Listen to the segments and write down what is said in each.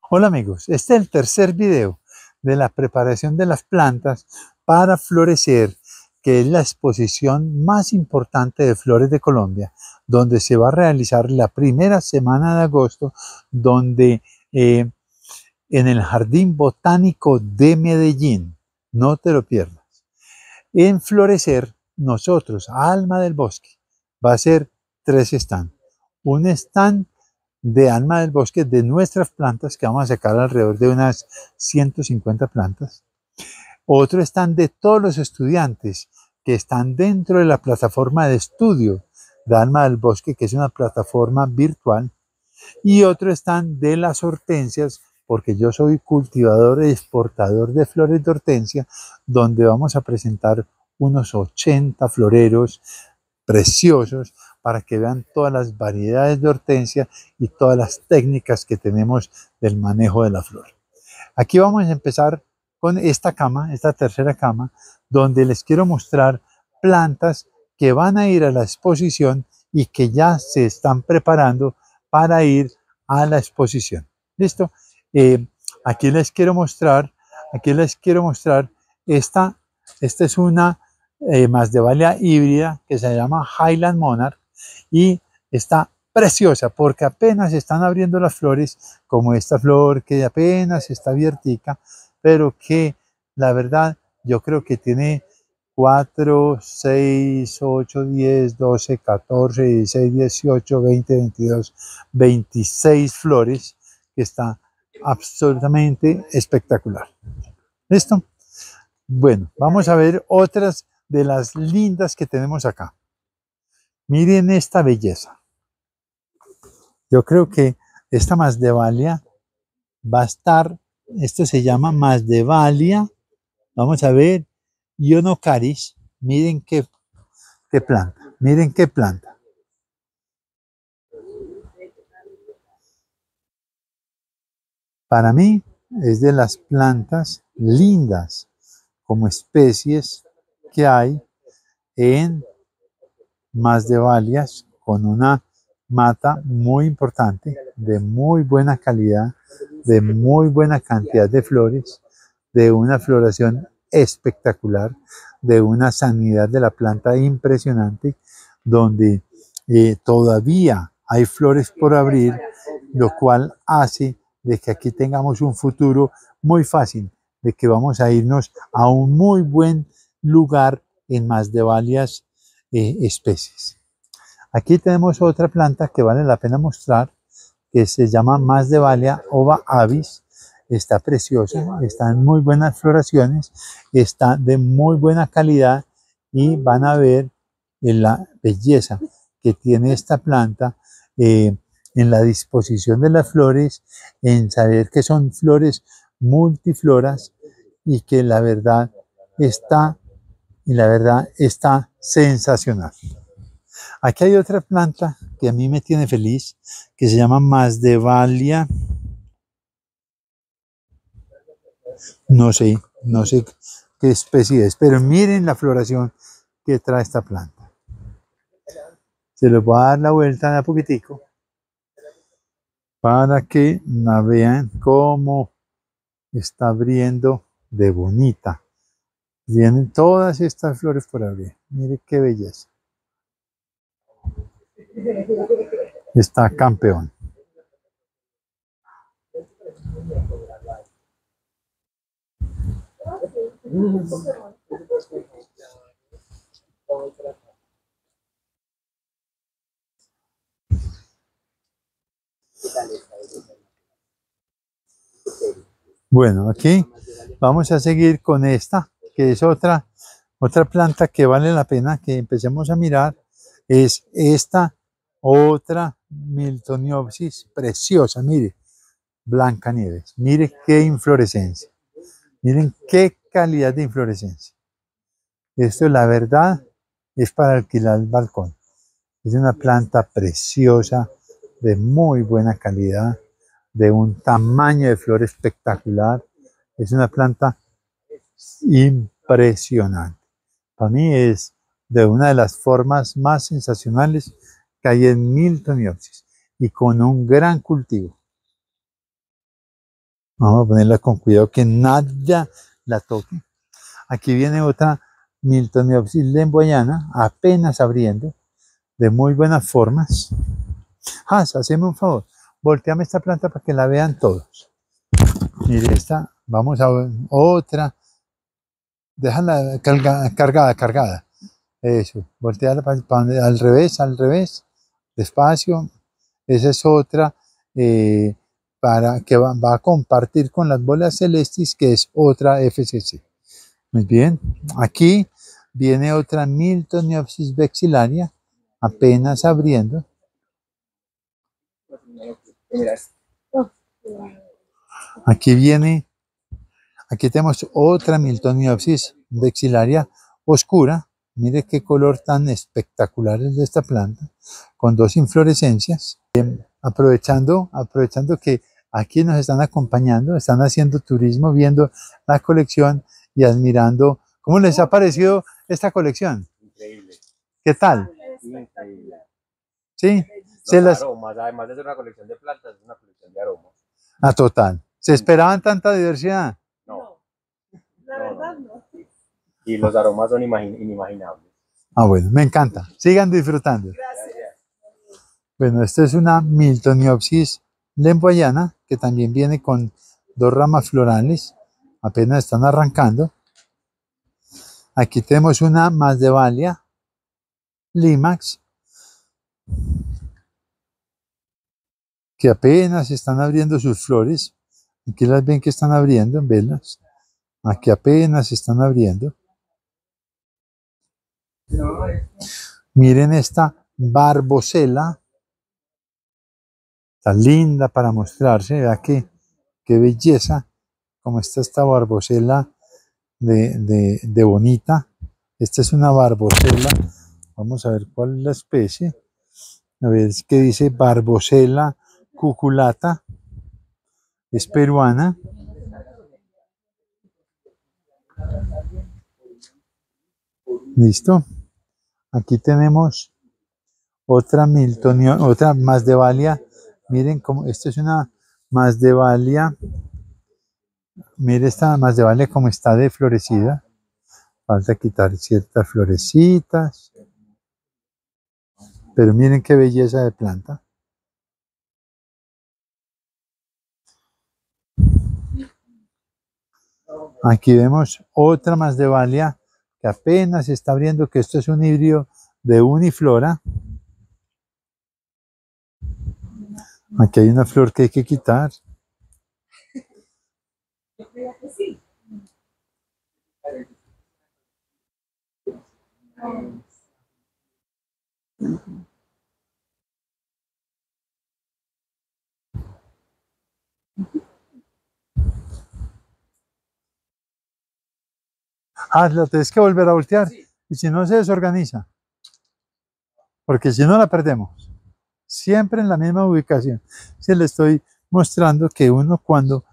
Hola amigos, este es el tercer video de la preparación de las plantas para florecer, que es la exposición más importante de flores de Colombia, donde se va a realizar la primera semana de agosto, donde en el Jardín Botánico de Medellín, no te lo pierdas. En Florecer, nosotros, Alma del Bosque, va a ser 3 stands. Un stand de Alma del Bosque de nuestras plantas, que vamos a sacar alrededor de unas 150 plantas. Otro stand de todos los estudiantes que están dentro de la plataforma de estudio de Alma del Bosque, que es una plataforma virtual. Y otro stand de las hortensias, porque yo soy cultivador y exportador de flores de hortensia, donde vamos a presentar unos 80 floreros preciosos para que vean todas las variedades de hortensia y todas las técnicas que tenemos del manejo de la flor. Aquí vamos a empezar con esta cama, esta tercera cama, donde les quiero mostrar plantas que van a ir a la exposición y que ya se están preparando para ir a la exposición. ¿Listo? Eh, aquí les quiero mostrar, esta es una Masdevallia híbrida que se llama Highland Monarch y está preciosa porque apenas están abriendo las flores, como esta flor que apenas está abiertica, pero que la verdad yo creo que tiene 4, 6, 8, 10, 12, 14, 16, 18, 20, 22, 26 flores, que está absolutamente espectacular. ¿Listo? Bueno, vamos a ver otras de las lindas que tenemos acá. Miren esta belleza. Yo creo que esta Masdevallia va a estar, esto se llama Masdevallia, vamos a ver, Ionocaris, miren qué planta, miren qué planta. Para mí es de las plantas lindas como especies que hay en Masdevallias, con una mata muy importante, de muy buena calidad, de muy buena cantidad de flores, de una floración espectacular, de una sanidad de la planta impresionante, donde todavía hay flores por abrir, lo cual hace de que aquí tengamos un futuro muy fácil, de que vamos a irnos a un muy buen lugar en Masdevallias especies. Aquí tenemos otra planta que vale la pena mostrar, que se llama Masdevallia ova avis. Está preciosa, está en muy buenas floraciones, está de muy buena calidad y van a ver la belleza que tiene esta planta en la disposición de las flores, en saber que son flores multifloras y que la verdad está sensacional. Aquí hay otra planta que a mí me tiene feliz, que se llama Masdevallia. No sé qué especie es, pero miren la floración que trae esta planta. Se les voy a dar la vuelta de a poquitico para que la vean cómo está abriendo de bonita. Vienen todas estas flores por abrir. Mire qué belleza. Está campeón. Bueno, aquí vamos a seguir con esta, que es otra planta que vale la pena que empecemos a mirar. Es esta otra Miltoniopsis preciosa, mire, Blancanieves. Mire qué inflorescencia. Miren qué calidad de inflorescencia. Esto, la verdad, es para alquilar el balcón. Es una planta preciosa, de muy buena calidad, de un tamaño de flor espectacular. Es una planta impresionante. Para mí es de una de las formas más sensacionales que hay en Miltoniopsis y con un gran cultivo. Vamos a ponerla con cuidado que nada la toque. Aquí viene otra Miltoniopsis lemboyana, apenas abriendo, de muy buenas formas. Haceme un favor, volteame esta planta para que la vean todos. Mire esta, vamos a ver otra. Déjala cargada. Eso, volteala al revés, despacio. Esa es otra para que va a compartir con las bolas celestis, que es otra FCC. Muy bien, aquí viene otra Miltoniopsis vexillaria, apenas abriendo. Aquí tenemos otra Miltoniopsis vexillaria oscura. Mire qué color tan espectacular es de esta planta, con dos inflorescencias. Aprovechando que aquí nos están acompañando, están haciendo turismo, viendo la colección y admirando. ¿Cómo les ha parecido esta colección? Increíble. ¿Qué tal? Increíble. ¿Sí? Los aromas, además de ser una colección de plantas, es una colección de aromas. Total. ¿Se esperaban tanta diversidad? No. La verdad no. Y los aromas son inimaginables. Bueno, me encanta. Sigan disfrutando. Gracias. Bueno, esta es una Miltoniopsis lemboyana, que también viene con dos ramas florales, apenas están arrancando. Aquí tenemos una Masdevallia limax, que apenas están abriendo sus flores. Aquí las ven que están abriendo, velas. Aquí apenas están abriendo. Miren esta Barbosella. Está linda para mostrarse. Vea qué belleza. Como está esta Barbosella de bonita. Esta es una Barbosella. Vamos a ver cuál es la especie. A ver, es que dice Barbosella cuculata. Es peruana. Listo. Aquí tenemos otra otra Masdevallia. Miren cómo, esta es una Masdevallia. Mire esta Masdevallia como está de florecida. Falta quitar ciertas florecitas. Pero miren qué belleza de planta. Aquí vemos otra Masdevallia que apenas se está abriendo, que esto es un híbrido de uniflora. Aquí hay una flor que hay que quitar. La tienes que volver a voltear. Y si no, se desorganiza. Porque si no, la perdemos. Siempre en la misma ubicación. Se le estoy mostrando que uno cuando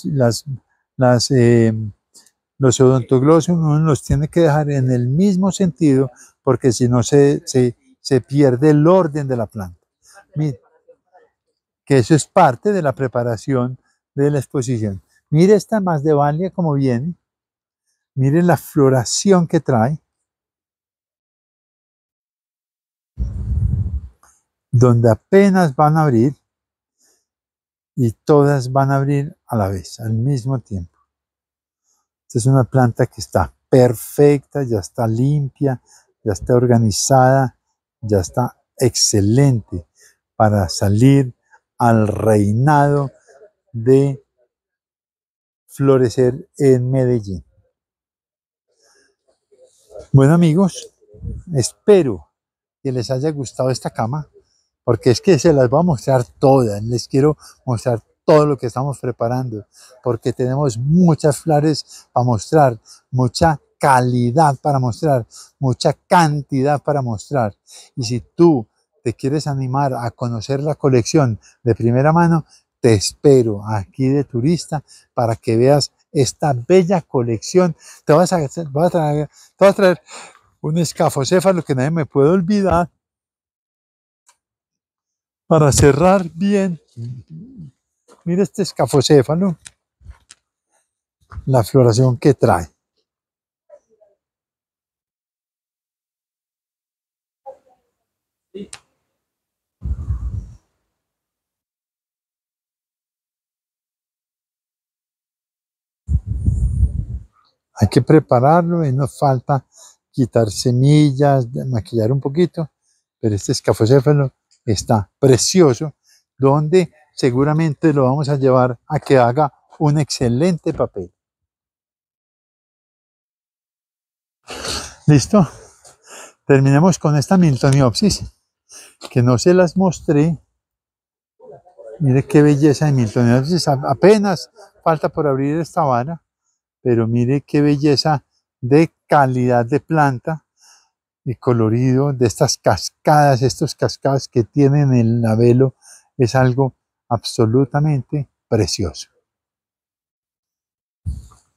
los odontoglossum uno los tiene que dejar en el mismo sentido, porque si no se pierde el orden de la planta. Mire, que eso es parte de la preparación de la exposición. Mire esta Masdevallia como viene. Mire la floración que trae. Donde apenas van a abrir y todas van a abrir a la vez, al mismo tiempo. Esta es una planta que está perfecta, ya está limpia, ya está organizada, ya está excelente para salir al reinado de florecer en Medellín. Bueno amigos, espero que les haya gustado esta cama, porque es que se las voy a mostrar todas, les quiero mostrar todo lo que estamos preparando, porque tenemos muchas flores para mostrar, mucha calidad para mostrar, mucha cantidad para mostrar. Y si tú te quieres animar a conocer la colección de primera mano, te espero aquí de turista para que veas esta bella colección. Te vas a traer un escafocéfalo que nadie me puede olvidar para cerrar bien. Mira este escafocéfalo. la floración que trae. Hay que prepararlo y nos falta quitar semillas, maquillar un poquito, pero este escafocéfalo está precioso, donde seguramente lo vamos a llevar a que haga un excelente papel. ¿Listo? Terminemos con esta Miltoniopsis, que no se las mostré. Mire qué belleza de Miltoniopsis, apenas falta por abrir esta vara, pero mire qué belleza de calidad de planta y colorido de estas cascadas, estos cascadas que tienen el labelo, es algo absolutamente precioso.